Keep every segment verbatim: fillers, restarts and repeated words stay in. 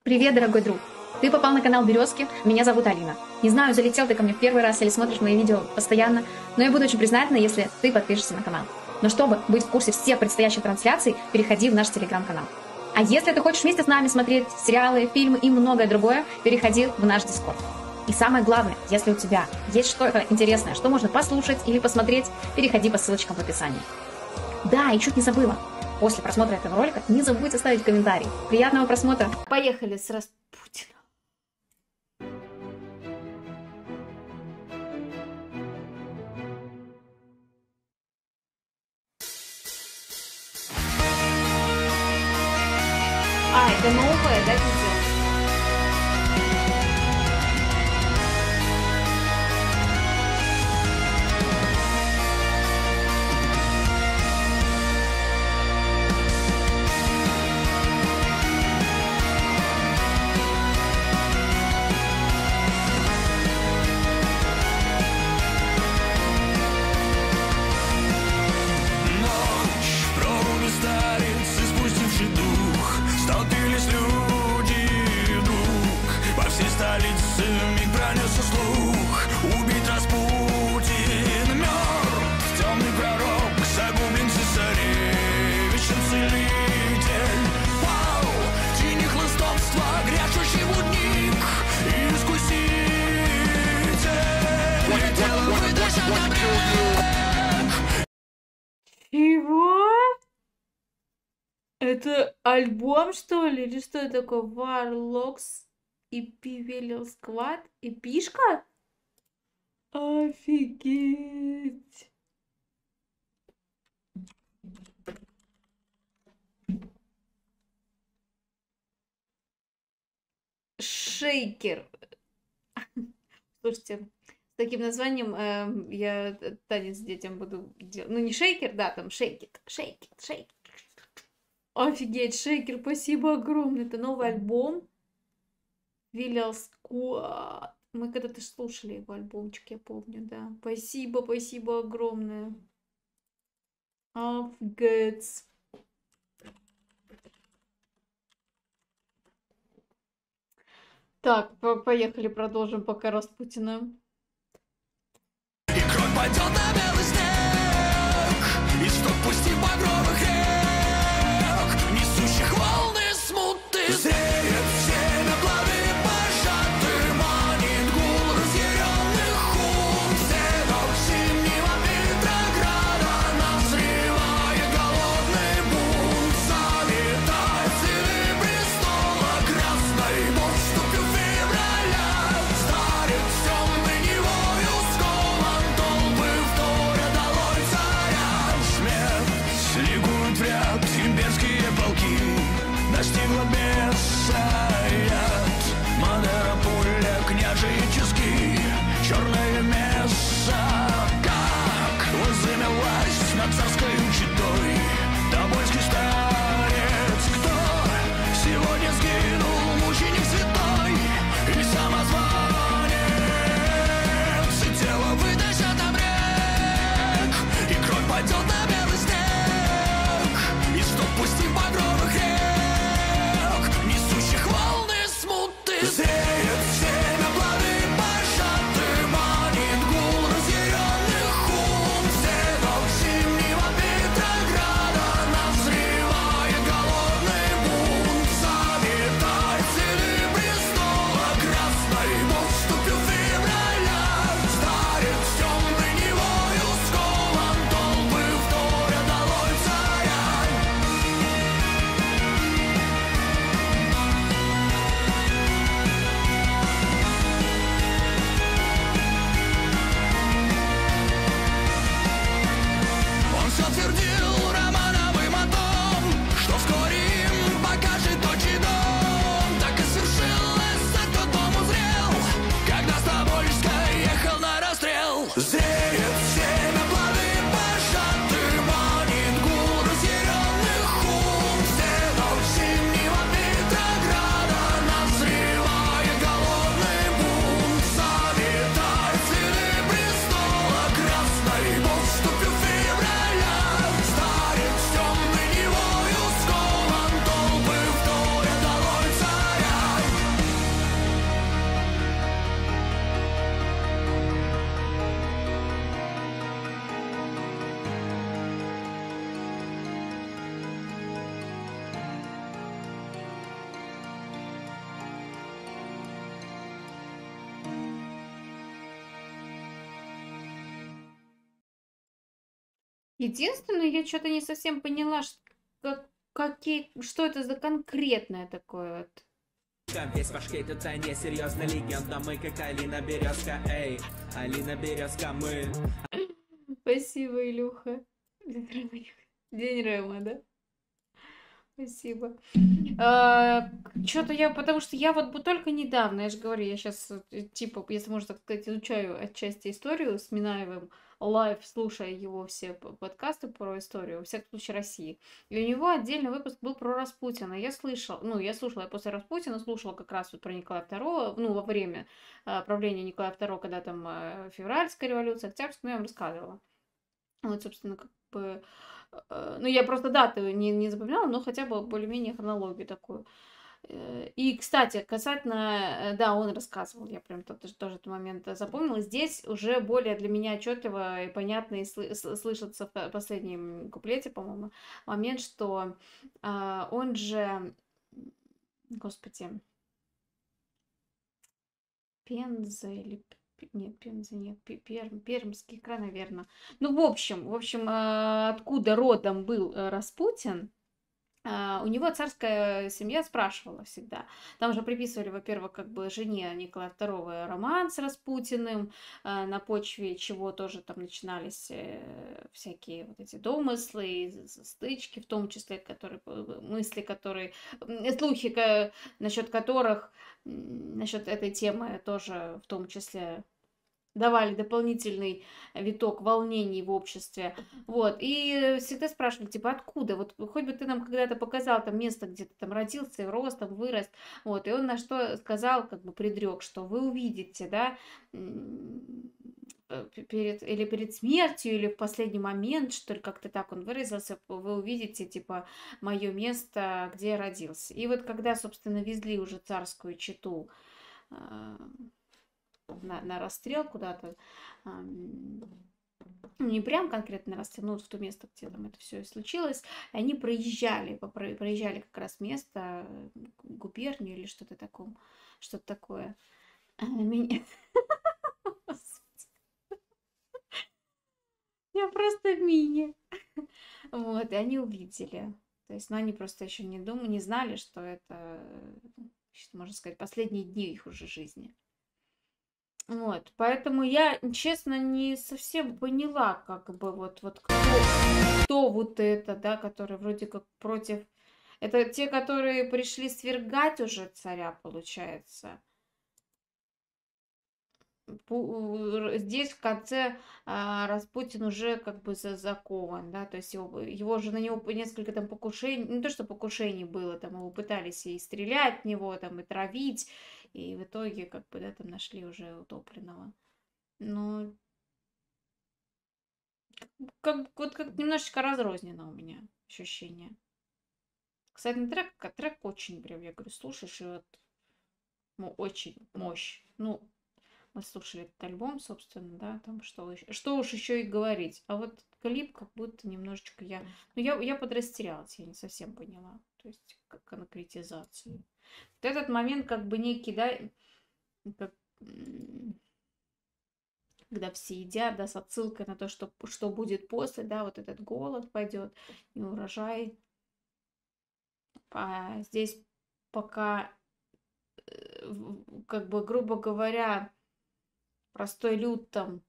Привет, дорогой друг! Ты попал на канал Березки, меня зовут Алина. Не знаю, залетел ты ко мне в первый раз или смотришь мои видео постоянно, но я буду очень признательна, если ты подпишешься на канал. Но чтобы быть в курсе всех предстоящих трансляций, переходи в наш телеграм-канал. А если ты хочешь вместе с нами смотреть сериалы, фильмы и многое другое, переходи в наш дискорд. И самое главное, если у тебя есть что-то интересное, что можно послушать или посмотреть, переходи по ссылочкам в описании. Да, и чуть не забыла. После просмотра этого ролика не забудь оставить комментарий. Приятного просмотра. Поехали с Распутиным. А, это новое, да, видео? Чего? Это альбом, что ли? Или что это такое? Warlocks и Пивелил Сквад? И Пишка? Офигеть! Шейкер. Слушайте, с таким названием э, я танец детям буду делать. Ну, не шейкер, да, там шейкит. Шейкит, шейкит. Офигеть, Шейкер, спасибо огромное. Это новый альбом. Виллял Сквад. Мы когда-то слушали его альбомчик, я помню, да. Спасибо, спасибо огромное. Офигеть. Так, поехали, продолжим пока Распутина. И кровь пойдет на белый снег, и что пусти багровых рек, несущих волны смуты. Зреет семя пламя пожаты, манит гул разъяренных хун. Седок зимнего Петрограда назревает голодный бунт. Залетает сыны престола красной поступью февраля. Старит темный невою скован, толпы вторят долой царя. Смерть ликует в ряд, имперские полки достигла беса яд. Мадера, пуля, княжический, черное место. Как возымелась над царской читой тобольский старец, кто сегодня сгинул, мученик святой и самозванец. И тело вытащат на брек, и кровь пойдет на белый снег, и что пусти багровых рек, несущих волны смуты. Зреет семя пламя пожаты, манит гул разъяренных хун. Седок зимнего Петрограда назревает голодный бунт. Заметает сыны престола красной поступью февраля. Старец темный невою скован, толпы вторят долой царя. Он все твердил романовым о том, что вскоре им покажет отчий дом. Так и свершилось, за тот дом узрел, когда с Тобольска ехал на расстрел. Зреет семя пламя пожаты, манит гул разъяренных хун. Седок зимнего Петрограда назревает голодный бунт. Заметает сыны престола красной поступью февраля. Старец темный невою скован, толпы вторят долой царя. Единственное, я что-то не совсем поняла, ш- как, какие, что это за конкретное такое вот. Весь ваш хейт это несерьезная легенда. Мы как Алина Березка, эй, Алина Березка, мы. Спасибо, Илюха. День Рэма, да? Спасибо. Что-то я, потому что я вот бу- только недавно, я же говорю, я сейчас, типа, если можно так сказать, изучаю отчасти историю с Минаевым, лайв, слушая его все п- подкасты про историю, во всяком случае, России. И у него отдельный выпуск был про Распутина. Я слышал, ну, я слушала, я после Распутина слушала как раз вот про Николая Второго, ну, во время э, правления Николая Второго, когда там э, февральская революция, октябрьская, ну, я вам рассказывала. Вот, собственно, как бы... э, Ну, я просто даты не, не запоминала, но хотя бы более-менее хронологию такую. Э, И, кстати, касательно... э, Да, он рассказывал, я прям тот, тоже этот момент запомнила. Здесь уже более для меня отчетливо и понятно и сл- с- слышится в по- последнем куплете, по-моему, момент, что а, он же... Господи, Пенза или... П- Нет, Пенза нет, Пе- Перм, Пермский край, наверное. Ну, в общем, в общем, а, откуда родом был э, Распутин, а, у него царская семья спрашивала всегда. Там же приписывали, во-первых, как бы жене Николая Второго роман с Распутиным, а, на почве чего тоже там начинались э, всякие вот эти домыслы, и з- з- стычки, в том числе, которые, э, мысли, которые, м, слухи, ка- насчет которых, м, насчет этой темы тоже в том числе давали дополнительный виток волнений в обществе. Вот. И всегда спрашивали, типа, откуда? Вот хоть бы ты нам когда-то показал там место, где ты там родился, и рос, там вырос. Вот. И он на что сказал, как бы предрек, что вы увидите, да, м, э, п- перед, или перед смертью, или в последний момент, что ли, как-то так он выразился, вы увидите, типа, мое место, где я родился. И вот когда, собственно, везли уже царскую чету а, на, на расстрел куда-то. ам, ну, не прям конкретно на расстрел, но вот в то место, где там это все и случилось. И они проезжали, по- про- проезжали как раз место, э, губернию или что-то такое. Что-то такое. А, меня- Я просто мини. Вот, и они увидели. То есть, ну, они просто еще не думали, не знали, что это, э, что можно сказать, последние дни их уже жизни. Вот, поэтому я, честно, не совсем поняла, как бы вот, вот кто, кто вот это, да, который вроде как против... Это те, которые пришли свергать уже царя, получается. Пу- Здесь в конце а, Распутин уже как бы за- закован, да, то есть его, его же на него по- несколько там покушений, не то что покушений было, там его пытались и стрелять в него, там и травить, и в итоге как бы, да, там нашли уже утопленного. Ну, как, вот как немножечко разрозненно у меня ощущение. Кстати, трек, трек очень прям, я говорю, слушаешь, и вот, ну, очень мощь. Ну, мы слушали этот альбом, собственно, да, там что, ещё- что уж еще и говорить. А вот клип как будто немножечко я... Ну, я, я подрастерялась, я не совсем поняла. То есть, как конкретизацию. Вот этот момент как бы некий, да, как, м, когда все едят, да, с отсылкой на то, что, что будет после, да, вот этот голод пойдет, и урожай. А здесь пока, э, в- как бы, грубо говоря, простой люд там,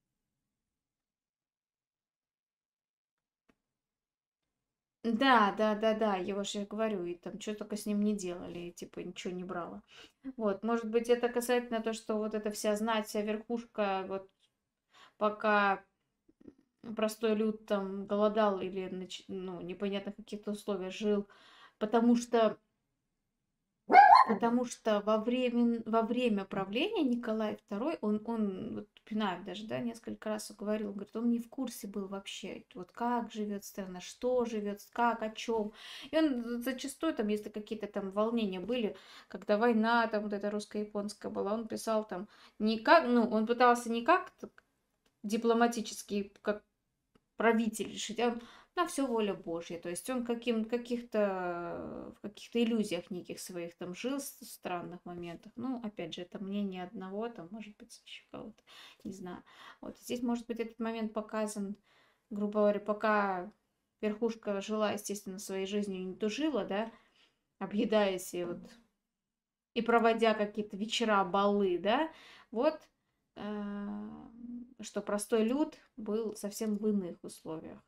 да, да, да, да, его же я говорю, и там что только с ним не делали, и, типа ничего не брало. Вот, может быть, это касательно то, что вот эта вся знать, вся верхушка, вот пока простой люд там голодал или, нач- ну, непонятно в каких-то условиях жил, потому что Потому что во время, во время правления Николай Второй, он, он вот Пинаев даже, да, несколько раз говорил, говорит, он не в курсе был вообще, вот как живет страна, что живет, как, о чем. И он зачастую, там, если какие-то там волнения были, когда война, там, вот эта русско-японская была, он писал там, не как, ну, он пытался не как дипломатически, как правитель решить, а на все воля Божья. То есть он каким, каких-то, в каких-то иллюзиях неких своих там жил, с- странных моментах. Ну, опять же, это мнение одного, там, может быть, еще кого-то, не знаю. Вот здесь, может быть, этот момент показан грубо говоря, пока верхушка жила, естественно, своей жизнью, не тужила, да, объедаясь и вот и проводя какие-то вечера, балы, да, вот, э, что простой люд был совсем в иных условиях.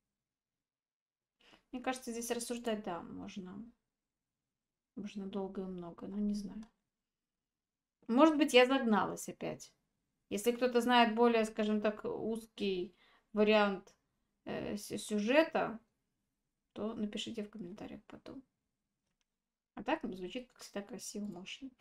Мне кажется, здесь рассуждать, да, можно, можно долго и много, но не знаю. Может быть, я загналась опять. Если кто-то знает более, скажем так, узкий вариант э, сюжета, то напишите в комментариях потом. А так звучит, как всегда, красиво, мощно.